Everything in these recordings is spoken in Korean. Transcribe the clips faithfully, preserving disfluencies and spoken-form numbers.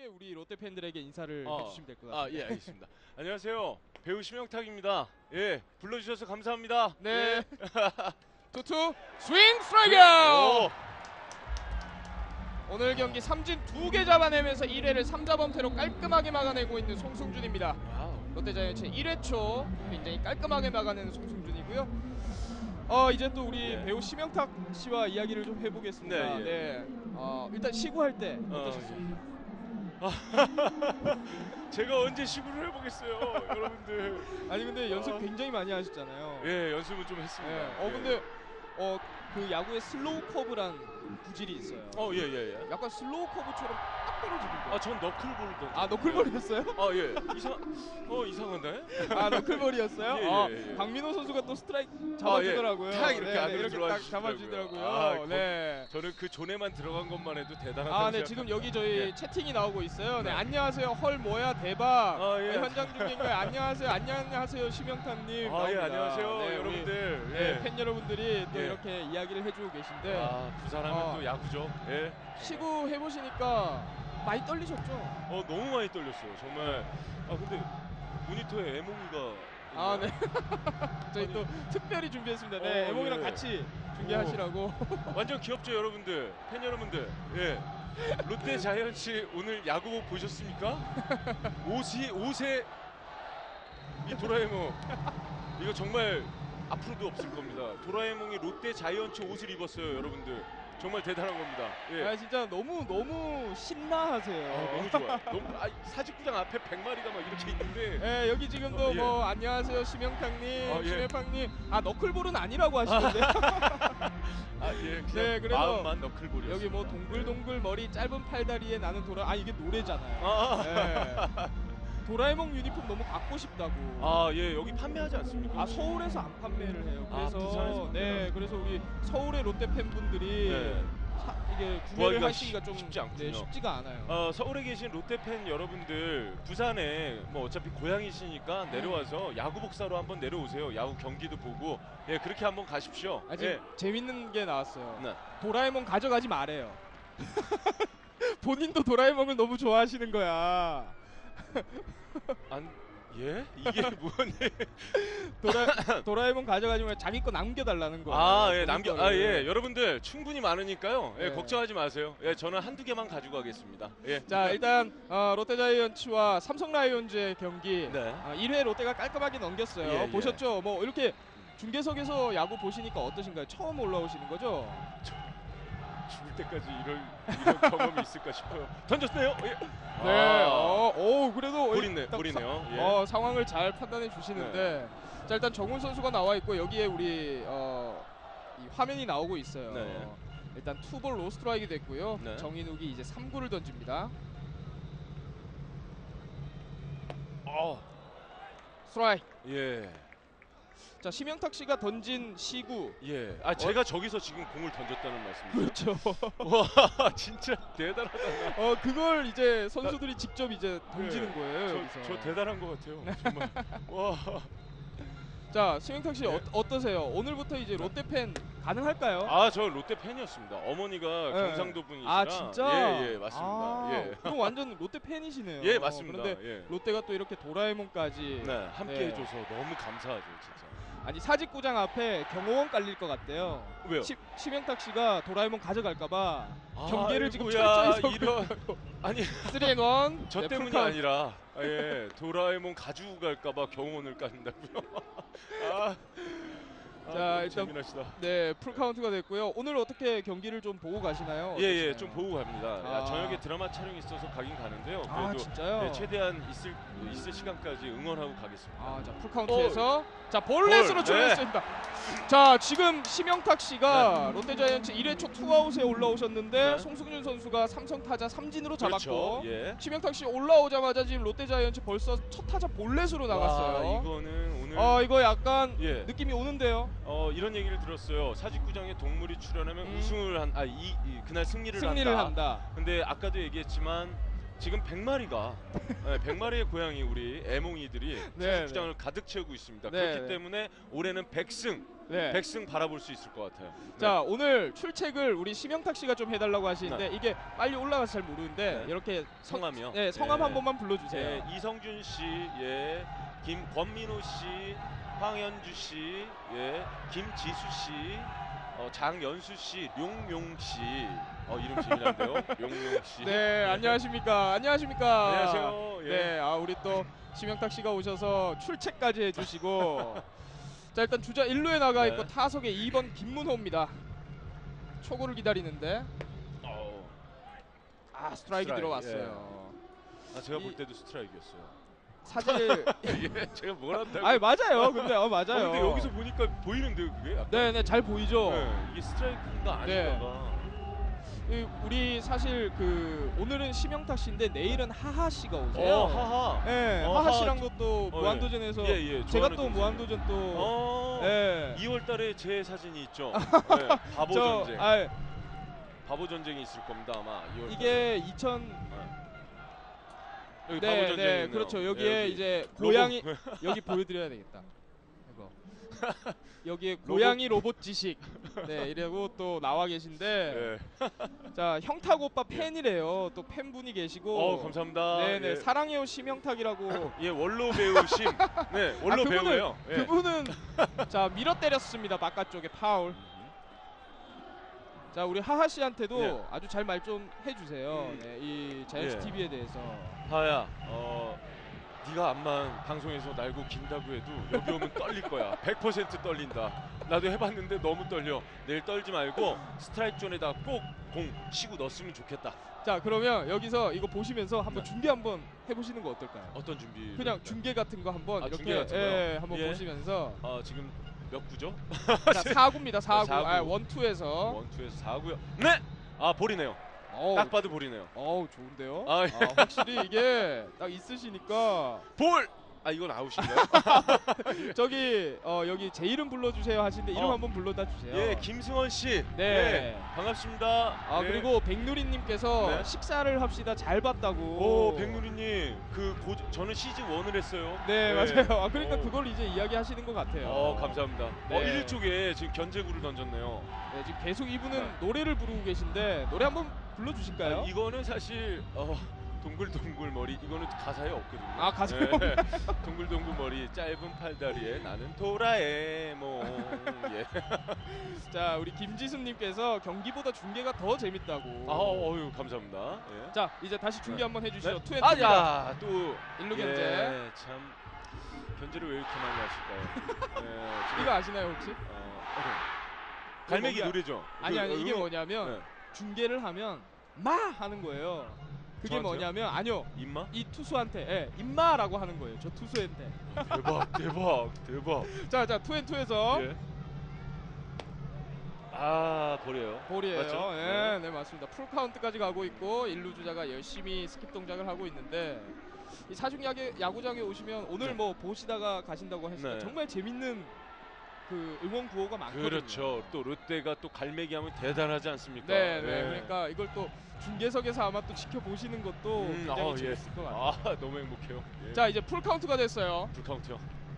편하게 우리 롯데 팬들에게 인사를 어, 해주시면 될 것 같습니다. 아, 예, 알겠습니다. 안녕하세요. 배우 심영탁입니다. 예, 불러주셔서 감사합니다. 네. 예. 투투 스윙 스트라이크! 오, 오늘 경기 삼진 두 개 잡아내면서 일 회를 삼 자 범퇴로 깔끔하게 막아내고 있는 송승준입니다. 와우. 롯데자이언츠 일 회 초 굉장히 깔끔하게 막아내는 송승준이고요. 어 이제 또 우리 네. 배우 심영탁 씨와 이야기를 좀 해보겠습니다. 네, 예. 네. 어, 일단 시구할 때 어, 어떠셨어요? 아, 제가 언제 시구를 해보겠어요, 여러분들. 아니 근데 연습 어. 굉장히 많이 하셨잖아요. 예, 연습은 좀 했습니다. 예. 어 예. 근데 어 그 야구에 슬로우 커브란 구질이 있어요. 어, 예, 예, 예. 약간 슬로우 커브처럼 딱 떨어지는데. 아, 전 너클볼 던. 아 너클볼이었어요? 아, 예. 이상, 어, 이상한데? 아 너클볼이었어요? 예, 아, 예, 예. 강민호 선수가 또 스트라이크 잡아주더라고요. 아, 예. 탁 이렇게 네, 안으로 이렇게 들어와 딱 주시더라고요. 잡아주더라고요. 아, 거- 네. 저는 그 존에만 들어간 것만 해도 대단하다고 아, 네 생각합니다. 지금 여기 저희 예. 채팅이 나오고 있어요. 네, 네. 안녕하세요. 헐 뭐야 대박. 아, 예. 네, 현장 중계인가요? 안녕하세요. 안녕하세요 심영탁님. 아, 예, 나옵니다. 안녕하세요, 네, 우리, 여러분들. 네, 예. 팬 여러분들이 또 예. 이렇게 이야기를 해주고 계신데 아, 부산하면 어. 또 야구죠. 예. 시구 해보시니까 많이 떨리셨죠? 어, 너무 많이 떨렸어요. 정말. 아, 근데 모니터에 에몽이가. 아, 있나요? 네. 저희 아니. 또 특별히 준비했습니다. 네, 어, 에몽이랑 예. 같이 중계하시라고. 완전 귀엽죠, 여러분들. 팬 여러분들. 예. 롯데 자이언츠 오늘 야구복 보셨습니까? 옷이 옷에 이 도라에몽 이거 정말 앞으로도 없을 겁니다. 도라에몽이 롯데 자이언츠 옷을 입었어요, 여러분들. 정말 대단한 겁니다. 예. 아, 진짜 너무 너무 신나하세요. 아, 너무 좋아요. 너무 아, 사직구장 앞에 백 마리가 막 이렇게 있는데. 네, 여기 지금도 어, 예. 뭐 안녕하세요 심영탁님, 어, 예. 심혜팡님. 아 너클볼은 아니라고 하시던데. 아, 예. 그냥 네, 그래서 마음만 너클볼이었어요. 여기 뭐 동글동글 머리 짧은 팔다리에 나는 도라. 아 이게 노래잖아요. 아, 네. 도라에몽 유니폼 너무 갖고 싶다고. 아, 예. 여기 판매하지 않습니까? 아 서울에서 안 판매를 해요. 아, 그래서 부산에서 네, 판매를 그래서 우리 서울의 롯데 팬분들이 네. 사, 이게 구매를 구하기가 하시기가 쉽- 좀 쉽지 않군요. 네, 쉽지가 않아요. 어, 서울에 계신 롯데 팬 여러분들, 부산에 뭐 어차피 고향이시니까 내려와서 야구복 사러 한번 내려오세요. 야구 경기도 보고. 예, 그렇게 한번 가십시오. 아, 지금 예. 재밌는 게 나왔어요. 네. 도라에몽 가져가지 말래요. 본인도 도라에몽을 너무 좋아하시는 거야. 안 예? 이게 뭔 도라, 도라에몽 가져가지 말고 자기 거 남겨달라는 거예요. 아, 예, 본인 남겨. 거를. 아, 예. 여러분들 충분히 많으니까요. 예, 네. 걱정하지 마세요. 예, 저는 한두 개만 가지고 가겠습니다. 예. 자, 일단 어, 롯데자이언츠와 삼성 라이온즈의 경기 네. 어, 일 회 롯데가 깔끔하게 넘겼어요. 예, 예. 보셨죠? 뭐 이렇게 중계석에서 야구 보시니까 어떠신가요? 처음 올라오시는 거죠? 죽을 때까지 이런 이런 경험이 있을까 싶어요. 던졌네요. 예. 네. 아, 어, 오, 그래도 볼이네, 딱 볼이네요. 예. 어, 상황을 잘 판단해 주시는데 자 일단 정훈 선수가 나와 있고 여기에 우리 어, 이 화면이 나오고 있어요. 네. 일단 투볼 로스트라이크 됐고요. 네. 정인욱이 이제 삼 구를 던집니다. 어, 스트라이크. 예. 자 심영탁 씨가 던진 시구. 예. 아, 제가 저기서 지금 공을 던졌다는 말씀이죠. 그렇죠. 와, 진짜 대단하다. 어 그걸 이제 선수들이 직접 이제 던지는 네. 거예요. 여기서. 저, 저 대단한 것 같아요. 정말. 와. 자 심영탁 씨 네. 어, 어떠세요? 오늘부터 이제 롯데 팬 가능할까요? 아, 저 롯데 팬이었습니다. 어머니가 네. 경상도 분이시라. 아 진짜? 예, 예, 맞습니다. 아, 예. 그럼 완전 롯데 팬이시네요. 예, 맞습니다. 그런데 예. 롯데가 또 이렇게 도라에몽까지. 네, 함께 네. 해줘서 너무 감사하죠, 진짜. 아니 사직구장 앞에 경호원 깔릴 것 같대요. 왜요? 시, 심영탁 씨가 도라에몽 가져갈까봐 아, 경계를 지금 아이고야, 철저히 이런 아니 쓰리 앤 원. 저 네, 때문이 풀카운트. 아니라 아, 예, 도라에몽 가지고 갈까봐 경호원을 깐다고요. 아, 아, 자, 너무 일단 재미나시다. 네, 풀 카운트가 됐고요. 오늘 어떻게 경기를 좀 보고 가시나요? 예, 예, 어떠시나요? 좀 보고 갑니다. 아. 야, 저녁에 드라마 촬영이 있어서 가긴 가는데요. 아, 그래도 진짜요? 예, 최대한 있을 있을 시간까지 응원하고 가겠습니다. 아, 자, 풀 카운트에서 자, 볼넷으로 볼, 조였습니다. 자, 지금 심영탁 씨가 롯데자이언츠 일 회 초 투아웃에 올라오셨는데 네. 송승준 선수가 삼성 타자 삼진으로 잡았고 그렇죠. 예. 심영탁 씨 올라오자마자 지금 롯데자이언츠 벌써 첫 타자 볼넷으로 와, 나갔어요. 이거는 오늘 어, 이거 약간 예. 느낌이 오는데요. 어, 이런 얘기를 들었어요. 사직구장에 동물이 출연하면 음. 우승을 한 아 이 그날 승리를, 승리를 한다. 한다. 근데 아까도 얘기했지만 지금 백 마리가 네, 백 마리의 고양이 우리 애몽이들이 네, 주장을 가득 채우고 있습니다. 네, 그렇기 네. 때문에 올해는 백승, 네. 백승 바라볼 수 있을 것 같아요. 네. 자 오늘 출첵을 우리 심영탁 씨가 좀 해달라고 하시는데 네. 이게 빨리 올라가서 잘 모르는데 네. 이렇게 성, 성함이요? 네 성함 예. 한 번만 불러주세요. 예, 이성준 씨, 예, 김권민호 씨, 황현주 씨, 예, 김지수 씨, 어, 장연수 씨, 룡용 씨, 어, 이름 재미난데요, 룡용 씨. 네, 안녕하십니까. 안녕하십니까. 안녕하세요. 예. 네, 아 우리 또 심영탁 씨가 오셔서 출첵까지 해주시고 자 일단 주자 일 루에 나가 있고 네. 타석에 이 번 김문호입니다. 초구를 기다리는데 어, 아 스트라이크 스트라이크, 들어왔어요. 아, 제가 볼 이- 때도 스트라이크였어요. 사실 예, 제가 뭘 한다고? 아니 맞아요. 근데 어 맞아요. 어, 근데 여기서 보니까 보이는데요, 그게? 약간? 네네 잘 보이죠. 네, 이게 스트라이크인가 네. 아닌가가. 이- 우리 사실 그 오늘은 심영탁 씨인데 내일은 하하 씨가 오세요. 어, 하하. 네, 어, 하하 하하. 씨랑도 또 어, 무한도전에서 예, 예, 제가 좋아하는 또 동생이에요. 무한도전 또 어. 예. 이월 달에 제 사진이 있죠. 네, 바보 저 전쟁. 아, 바보 전쟁이 있을 겁니다 아마. 이월 이게 이천 달에. 여기 네, 바보 전쟁이 네, 있네요. 그렇죠. 여기에 예, 여기 이제 로봇. 고양이 여기 보여드려야 되겠다. 이거 여기에 고양이 로봇 지식. 네, 이러고 또 나와 계신데 예. 자 형탁 오빠 팬이래요. 또 팬분이 계시고. 어 감사합니다. 네네 예. 사랑해요 심형탁이라고. 예 원로 배우 심. 네 원로 아, 그분은- 배우예요. 예. 그분은 자 밀어 때렸습니다. 바깥쪽에 파울. 자 우리 하하 씨한테도 예. 아주 잘 말 좀 해주세요. 음. 네, 이 자이언츠 예. 티비에 대해서. 하야, 어 네가 암만 방송에서 날고 긴다고 해도 여기 오면 떨릴 거야. 백 퍼센트 떨린다. 나도 해봤는데 너무 떨려. 내일 떨지 말고 스트라이크 존에다 꼭 공 치고 넣었으면 좋겠다. 자 그러면 여기서 이거 보시면서 한번 네. 준비 한번 해보시는 거 어떨까요? 어떤 준비? 그냥 중계 같은 거 한번 아, 이렇게 중계 같은 거요? 예, 한번 예. 보시면서 아 지금 몇 구죠? 자 사구입니다. 사구. 사구. 아, 원투에서. 원투에서 사구요. 네. 아 볼이네요. 어우, 딱 봐도 볼이네요. 어우 좋은데요. 아, 아, 예. 확실히 이게 딱 있으시니까 볼. 아 이건 아웃인가요? 저기 어, 여기 제 이름 불러주세요 하시는데 이름 어. 한번 불러다 주세요. 예, 김승원 씨. 네. 예, 반갑습니다. 아 예. 그리고 백누리님께서 네. 식사를 합시다 잘 봤다고. 오 백누리님 그 고, 저는 시즌 원을 했어요. 네 예. 맞아요. 아 그러니까 어. 그걸 이제 이야기하시는 것 같아요. 어 감사합니다. 네. 어 일 쪽에 지금 견제구를 던졌네요. 네, 지금 계속 이분은 네. 노래를 부르고 계신데 노래 한번 불러주실까요? 아, 이거는 사실 어, 동글동글 머리 이거는 가사에 없거든요. 아, 가사에 네. 동글동글 머리 짧은 팔다리에 나는 도라에몽. 예. 자 우리 김지수님께서 경기보다 중계가 더 재밌다고. 아 어유 감사합니다. 예. 자 이제 다시 중계 네. 한번 해주시죠. 네? 투앤투입니다. 아야 또 일루 예, 견제. 참 견제를 왜 이렇게 많이 하실까요? 예, 지금, 이거 아시나요 혹시? 어, 어. 갈매기 뭔가- 노래죠. 아니 그, 아니 어, 이게 응원- 뭐냐면 네. 중계를 하면 마 하는 거예요. 그게 저한테요? 뭐냐면 아니요 임마? 이 투수한테 예, 임마라고 하는 거예요. 저 투수한테. 대박 대박 대박. 자자 투앤투에서 예. 아 버려요. 볼이에요. 맞죠? 예, 네. 네. 맞습니다. 풀 카운트까지 가고 있고 일루 주자가 열심히 스킵 동작을 하고 있는데 이 사중 야구, 야구장에 오시면 오늘 네. 뭐 보시다가 가신다고 했으니까 네. 정말 재밌는 그 응원 구호가 많거든요. 그렇죠. 또 롯데가 또 갈매기 하면 대단하지 않습니까? 네, 네. 예. 그러니까 이걸 또 중계석에서 아마 또 지켜보시는 것도 음, 굉장히 아, 재밌을 것 같아요. 아 너무 행복해요. 예. 자 이제 풀 카운트가 됐어요. 불카운트요.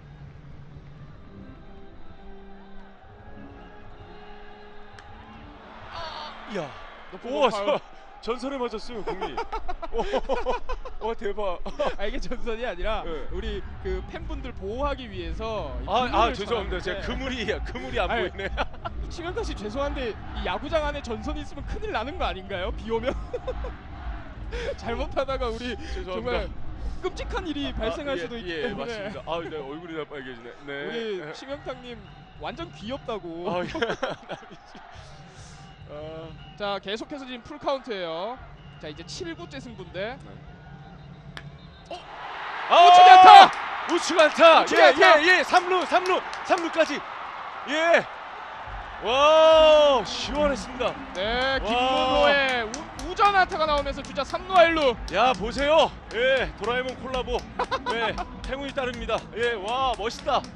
이야. 높은 우와 공 파울. 저 전설에 맞았어요 공이. 와 대박. 아 이게 전선이 아니라 네. 우리 그 팬분들 보호하기 위해서 이 아, 아 그물을 죄송합니다. 제가 쳐놨는데 그물이 그물이 안 아니, 보이네. 치명타 씨 죄송한데 이 야구장 안에 전선이 있으면 큰일 나는 거 아닌가요? 비 오면 잘못하다가 우리 죄송합니다. 정말 끔찍한 일이 발생할 아, 예, 수도 있기 예, 때문에 맞습니다. 아, 네, 얼굴이 다 빨개지네. 네. 우리 치명탁님 완전 귀엽다고. 아, 예. 아, 자 계속해서 지금 풀 카운트예요. 자 이제 칠 구째 승부인데 아, 우측 안타! 우측 안타. 우측 예, 안타! 예, 예. 삼 루, 삼 루, 삼 루까지. 예. 와, 시원했습니다. 네 김문호의 우, 우전 안타가 나오면서 주자 삼 루와 일 루. 야, 보세요. 예, 도라에몽 콜라보. 예, 행운이 따릅니다. 예, 와, 멋있다.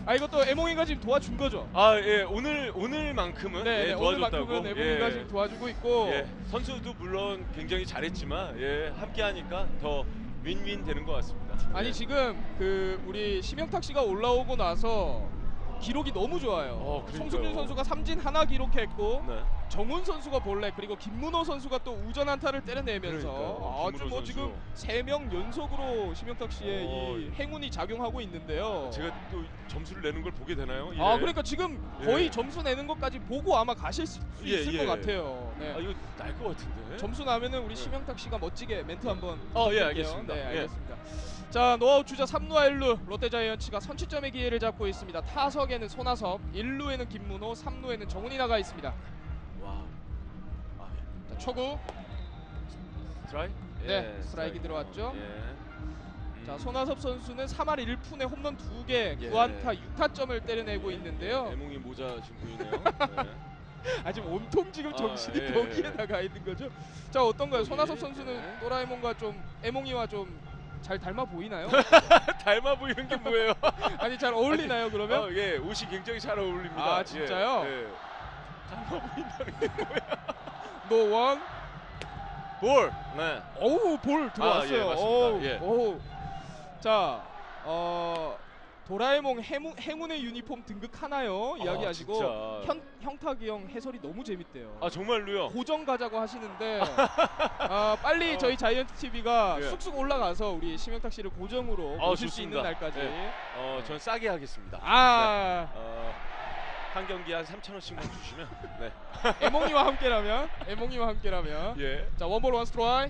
아 이것도 에몽이가 지금 도와준 거죠. 아, 예. 오늘 오늘만큼은 네, 예, 네 도와줬다고. 오늘만큼은 에몽이가 예. 지금 도와주고 있고. 예. 선수도 물론 굉장히 잘했지만 예, 함께 하니까 더 윈윈 되는 것 같습니다. 아니 예. 지금 그 우리 심영탁 씨가 올라오고 나서 기록이 너무 좋아요. 어, 그러니까요. 송승준 선수가 삼진 하나 기록했고 네. 정훈 선수가 볼넷 그리고 김문호 선수가 또 우전 안타를 때려내면서 그러니까요. 아주 김문호 뭐 선수. 지금 세 명 연속으로 심영탁 씨의 어, 이 행운이 작용하고 있는데요. 제가 또 점수를 내는 걸 보게 되나요? 아 예. 그러니까 지금 거의 예. 점수 내는 것까지 보고 아마 가실 수 예, 있을 예. 것 같아요. 네. 아, 이거 날 것 같은데. 점수 나면은 우리 네. 심영탁 씨가 멋지게 멘트 한번 어, 예, 해볼게요. 알겠습니다. 네, 예. 알겠습니다. 자, 노아웃 주자 삼 루와 일 루 롯데자이언츠가 선취점의 기회를 잡고 있습니다. 타석에는 손아섭, 일 루에는 김문호, 삼 루에는 정훈이 나가 있습니다. 와. 아, 예. 자, 초구. 스트라이크? 네, 스트라이크 들어왔죠. 예. 음. 자, 손아섭 선수는 삼 할 일 푼에 홈런 두 개, 예. 구 안타 육 타점을 때려내고 있는데요. 애몽이 모자 지금 보이네요. 네. 아 지금 온통 지금 아, 정신이 예. 거기에 나가 있는 거죠. 자, 어떤가요? 손아섭 예. 선수는 네. 도라에몽과 좀 에몽이와 좀 잘 닮아 보이나요? 닮아 보이는 게 뭐예요? 아니 잘 어울리나요 그러면? 어, 예, 옷이 굉장히 잘 어울립니다. 아, 진짜요? 예, 예. 닮아 보인다는 게 뭐야? 노원. 볼. 네. 어우 볼 들어왔어요. 아, 예, 맞습니다. 어우, 예. 어우. 자, 어 도라에몽 행운, 행운의 유니폼 등극하나요? 이야기하시고 아, 진짜. 현, 형탁이 형 해설이 너무 재밌대요. 아, 정말로요? 고정 가자고 하시는데 아, 빨리 어. 저희 자이언트 티비가 예. 쑥쑥 올라가서 우리 심영탁 씨를 고정으로 아, 모실 수 있는 좋습니다. 날까지. 예. 어, 전 싸게 하겠습니다. 아, 어, 한 경기 한 삼천 원씩만 주시면. 네. 에몽이와 함께라면, 에몽이와 함께라면. 예. 자, 원볼 원 스트라이크.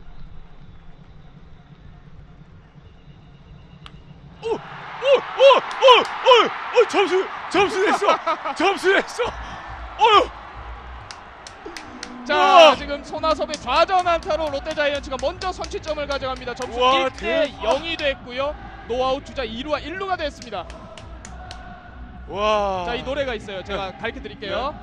오! 오! 오! 오! 오! 오! 점수! 점수 냈어! 점수 냈어! 어휴! 자, 우와! 지금 손아섭의 좌전 안타로 롯데자이언츠가 먼저 선취점을 가져갑니다. 점수 우와, 일 대 대박! 영이 됐고요. 노아웃 주자 이 루와 일 루가 됐습니다. 와. 자, 이 노래가 있어요. 제가 가르쳐 드릴게요.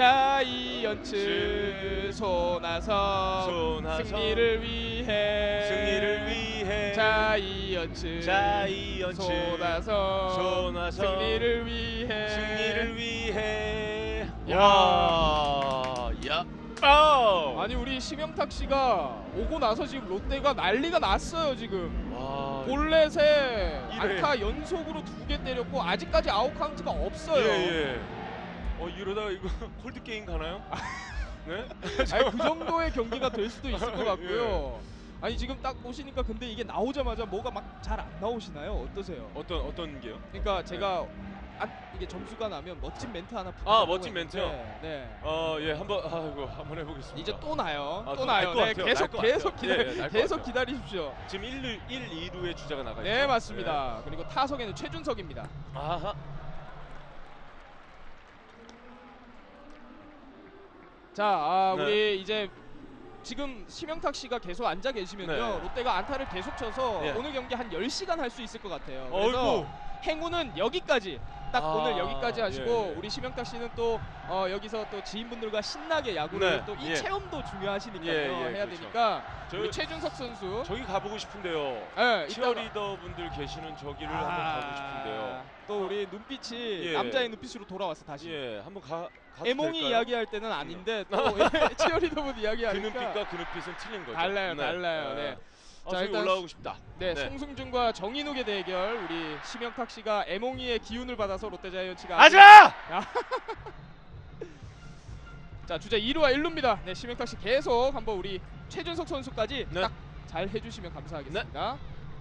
자이언츠 손아섭 손아섭 승리를 위해 승리를 위해 자이언츠 자이언츠 손아섭 손아섭 승리를 위해 승리를 위해. 야. 와. 야. 아우. 아니 우리 심영탁 씨가 오고 나서 지금 롯데가 난리가 났어요 지금. 와. 볼넷에 이래. 안타 연속으로 두 개 때렸고 아직까지 아웃 카운트가 없어요. 예, 예. 어, 이러다가 이거 콜드 게임 가나요? 네? 아니 그 정도의 경기가 될 수도 있을 것 같고요. 아니 지금 딱 보시니까 근데 이게 나오자마자 뭐가 막 잘 안 나오시나요? 어떠세요? 어떤 어떤 게요? 그러니까 제가 안, 이게 점수가 나면 멋진 멘트 하나 아, 부탁하고 멋진 멘트요? 있는데, 네. 어, 예, 한번 아이고 한번 해보겠습니다. 이제 또 나요. 아, 또 또 나요. 날 것 네, 같아요. 계속 날것 계속 같아요. 기다 예, 예, 날것 계속 같아요. 기다리십시오. 지금 일 루, 일, 이 루의 주자가 나가 있죠. 네, 맞습니다. 그리고 타석에는 최준석입니다. 네. 아하. 자, 아, 네. 우리 이제 지금 심영탁 씨가 계속 앉아 계시면요. 네. 롯데가 안타를 계속 쳐서 예. 오늘 경기 한 열 시간 할 수 있을 것 같아요. 그래서 어이구. 행운은 여기까지 딱 아, 오늘 여기까지 하시고 예, 예. 우리 심영탁 씨는 또 어, 여기서 또 지인분들과 신나게 야구를 네, 또 이 예. 체험도 중요하시니까요. 예, 예, 해야 그렇죠. 되니까 저, 우리 최준석 선수 저기 가보고 싶은데요. 예, 이따가- 치어리더 분들 계시는 저기를 한번 가고 싶은데요. 또 우리 눈빛이 예. 남자의 눈빛으로 돌아왔어 다시. 예, 한번 가. 가도 에몽이 될까요? 이야기할 때는 아닌데 또 치어리더분 그 이야기하니까 눈빛과 그 눈빛은 틀린 거죠. 달라요, 달라요. 네. 아, 자, 저기 일단 올라가고 싶다. 네, 네. 송승준과 정인욱의 대결. 우리 심영탁 씨가 에몽이의 기운을 받아서 롯데자이언츠가 가자! 자, 주자 이 루와 일 루입니다. 네, 심영탁 씨 계속 한번 우리 최준석 선수까지 네. 딱 잘 해주시면 감사하겠습니다.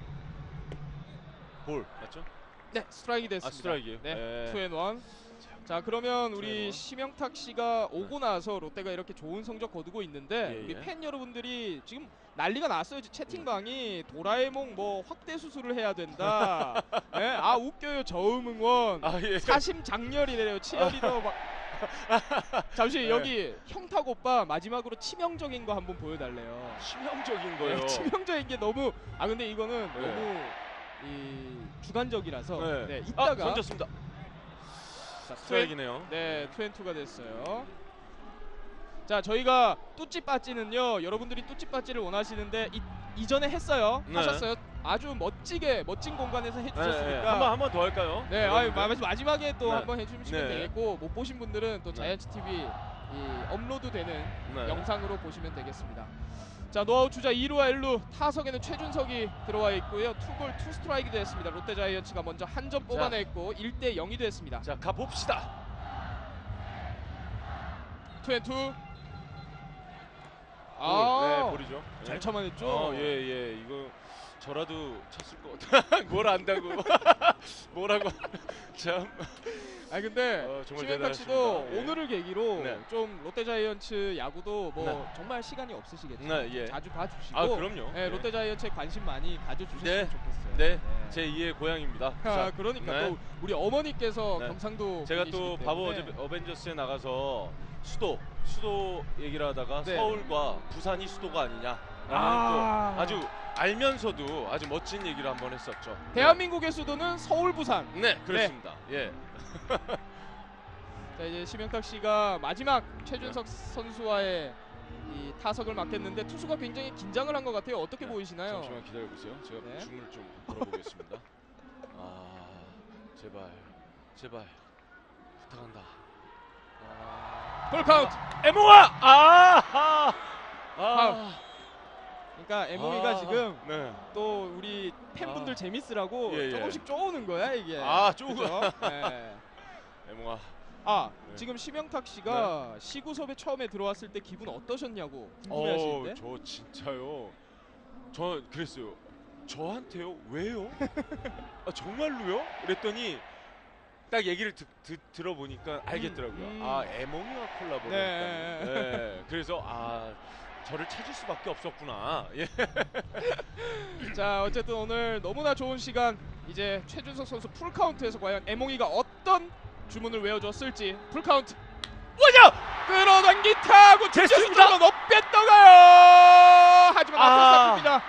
볼 맞죠? 네, 스트라이크 됐습니다. 아, 스트라이크요? 네, 네. 투 앤 원. 자, 그러면 우리 투 앤 원. 심영탁 씨가 오고 나서 롯데가 이렇게 좋은 성적 거두고 있는데 예, 우리 예. 팬 여러분들이 지금 난리가 났어요. 지금 채팅방이 도라에몽 뭐 확대 수술을 해야 된다. 네? 아 웃겨요 저음 응원. 아, 예. 사심 장렬이래요. 치어리더 막. 잠시 네. 여기 형탁 오빠 마지막으로 치명적인 거 한번 보여달래요. 치명적인 거예요. 네, 치명적인 게 너무 아 근데 이거는 네. 너무 이 주관적이라서 네. 네, 아, 이따가 던졌습니다. 자, 스트라이크네요. 네, 투앤투가 됐어요. 자, 저희가 뚜찌빠찌는요. 여러분들이 뚜찌빠찌를 원하시는데 이, 이전에 했어요. 네. 하셨어요? 아주 멋지게 멋진 공간에서 해주셨으니까 네, 네. 한번 한 번 더 할까요? 네, 아유, 마- 마지막에 또 네. 한번 해주시면 네. 되겠고 못 보신 분들은 또 네. 자이언츠 티비 이 업로드되는 네. 영상으로 보시면 되겠습니다. 자, 노아웃 주자 이 루와 일 루 타석에는 최준석이 들어와 있고요. 투볼 투 스트라이크 됐습니다. 롯데 자이언츠가 먼저 한 점 뽑아냈고 일 대 영이 됐습니다. 자, 가 봅시다. 투앤투. 볼, 아, 네, 볼이죠. 잘 예. 참아냈죠. 어, 예, 예. 이거 저라도 쳤을 것 같아. 뭘 안다고. 뭐라고. 참. 아 근데 어, 정말 심현탁 씨도 대단하십니다. 예. 오늘을 계기로 네. 좀 롯데 자이언츠 야구도 뭐 네. 정말 시간이 없으시겠죠. 네, 예. 자주 봐주시고 아, 그럼요. 네, 예. 롯데 자이언츠에 관심 많이 가져주셨으면 네. 좋겠어요. 네. 제 이의 고향입니다. 아, 부산. 그러니까 네. 또 우리 어머니께서 네. 경상도 제가 분이시기 또 바보 때문에 어제 어벤져스에 나가서 수도 수도 얘기를 하다가 네. 서울과 부산이 수도가 아니냐. 아. 또 아주 알면서도 아주 멋진 얘기를 한번 했었죠. 대한민국의 수도는 서울, 부산. 네, 그렇습니다. 예. 자, 이제 심영탁 씨가 마지막 최준석 선수와의 이 타석을 맡겠는데 투수가 굉장히 긴장을 한 것 같아요. 어떻게 네, 보이시나요? 잠시만 기다려 보세요. 제가 네. 줌을 좀 걸어보겠습니다. 아, 제발, 제발 부탁한다. 아, 풀 카운트. 에몽아! 아, 아, 파울. 아, 그러니까 에몽이가 아, 지금 네. 또 우리 팬분들 아. 재밌으라고 예, 예. 조금씩 쪼우는 거야 이게. 아, 쪼우고. 그죠? 네. 에몽아. 아, 네. 지금 심영탁 씨가 시구 수업에 처음에 들어왔을 때 기분 어떠셨냐고 어, 궁금해하시는데. 저 진짜요. 저 그랬어요. 저한테요? 왜요? 아, 정말로요? 그랬더니 딱 얘기를 듣, 듣, 들어보니까 알겠더라고요. 음. 아, 에몽이와 콜라보를 네. 했다는. 네. 그래서 아, 저를 찾을 수밖에 없었구나. 예. 자, 어쨌든 오늘 너무나 좋은 시간. 이제 최준석 선수 풀 카운트에서 과연 에몽이가 어떤 주문을 외워줬을지. 풀 카운트. 뭐냐? 끌어당기 타고 됐습니다. 주자수적으로 높게 떠가요. 하지만 앞으로 아. 쌉니다.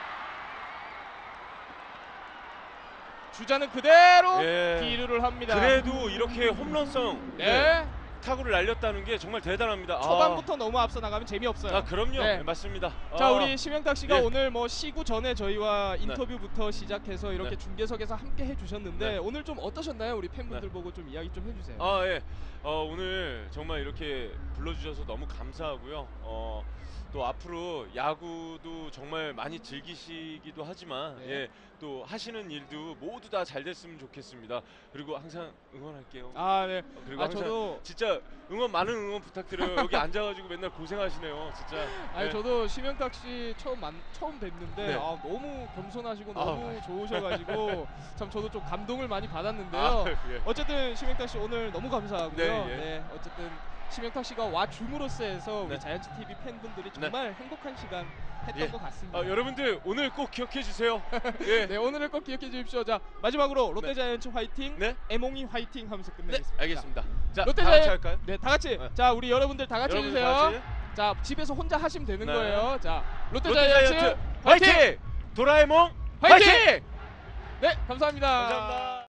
주자는 그대로 예. 기류를 합니다. 그래도 이렇게 홈런성 네. 네, 타구를 날렸다는 게 정말 대단합니다. 초반부터 너무 앞서 나가면 재미없어요. 아, 아 그럼요. 네. 네, 맞습니다. 자, 아, 우리 심영탁 씨가 예. 오늘 뭐 시구 전에 저희와 인터뷰부터 시작해서 이렇게 네. 중계석에서 함께 해주셨는데 네. 오늘 좀 어떠셨나요? 우리 팬분들 보고 좀 이야기 좀 해주세요. 아, 예. 어, 오늘 정말 이렇게 불러주셔서 너무 감사하고요. 어, 또 앞으로 야구도 정말 많이 즐기시기도 하지만 네. 예, 또 하시는 일도 모두 다 잘 됐으면 좋겠습니다. 그리고 항상 응원할게요. 아, 네. 어, 그리고 아, 항상 저도 진짜 응원 많은 응원 부탁드려요. 여기 앉아가지고 맨날 고생하시네요, 진짜. 아니 네. 저도 심영탁 씨 처음 만 처음 뵀는데 네. 아, 너무 겸손하시고 아, 너무 맞아요. 좋으셔가지고 참 저도 좀 감동을 많이 받았는데요. 아, 예. 어쨌든 심영탁 씨 오늘 너무 감사하고요. 네, 예. 네, 어쨌든 심영탁 씨가 와 줌으로써 해서 우리 네. 자이언츠 티비 팬분들이 정말 행복한 시간 했던 예. 것 같습니다. 아, 여러분들 오늘 꼭 기억해 주세요. 예. 네, 오늘을 꼭 기억해 주십시오. 자, 마지막으로 롯데 네. 자이언츠 화이팅, 네. 에몽이 화이팅 하면서 네, 끝내겠습니다. 알겠습니다. 자, 롯데 다 같이 자이언- 할까요? 네, 다 같이. 네. 자, 우리 여러분들 다 같이 여러분들 해주세요. 다 같이. 자, 집에서 혼자 하시면 되는 네. 거예요. 자, 롯데, 롯데 자이언츠, 자이언트 화이팅! 화이팅! 도라에몽 화이팅! 화이팅! 네, 감사합니다. 감사합니다.